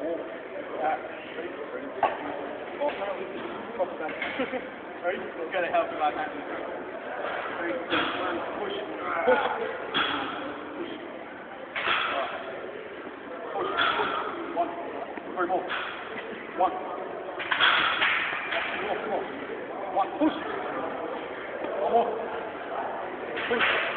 Ready? It's going to help about that. Push. Push. Push. One. Three more. One. Come on. One. Push. One more. Push.